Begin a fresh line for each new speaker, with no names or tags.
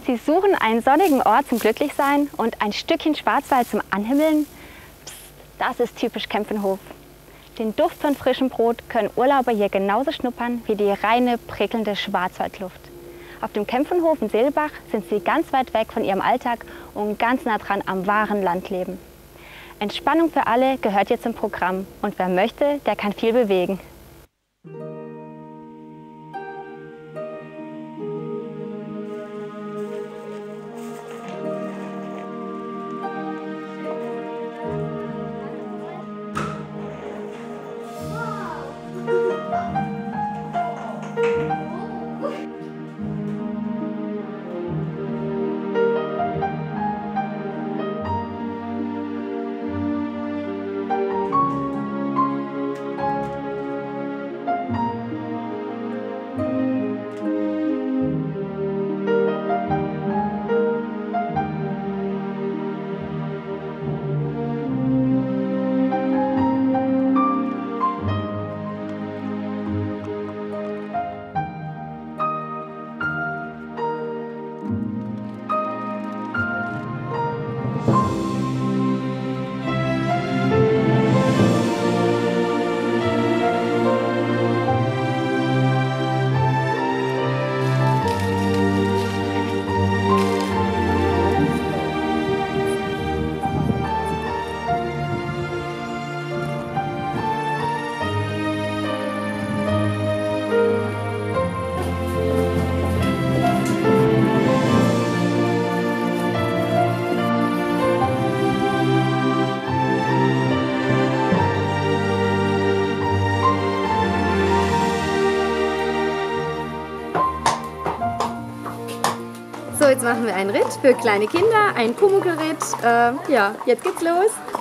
Sie suchen einen sonnigen Ort zum Glücklichsein und ein Stückchen Schwarzwald zum Anhimmeln? Psst, das ist typisch Kempfenhof. Den Duft von frischem Brot können Urlauber hier genauso schnuppern wie die reine, prickelnde Schwarzwaldluft. Auf dem Kempfenhof in Seelbach sind Sie ganz weit weg von Ihrem Alltag und ganz nah dran am wahren Landleben. Entspannung für alle gehört hier zum Programm und wer möchte, der kann viel bewegen.
So, jetzt machen wir einen Ritt für kleine Kinder, einen Pumuckl-Ritt. Ja, jetzt geht's los.